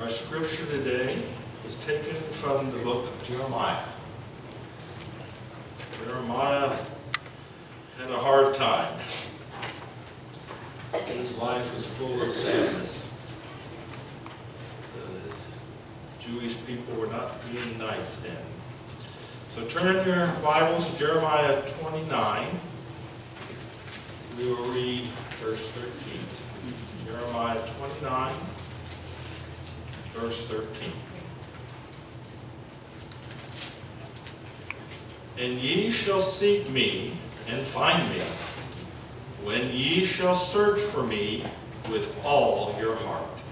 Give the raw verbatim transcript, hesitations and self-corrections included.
Our scripture today is taken from the book of Jeremiah. Jeremiah had a hard time. His life was full of sadness. The Jewish people were not being nice then. So turn in your Bibles to Jeremiah twenty-nine. We will read verse thirteen. Jeremiah twenty-nine, verse thirteen. And ye shall seek me and find me, when ye shall search for me with all your heart.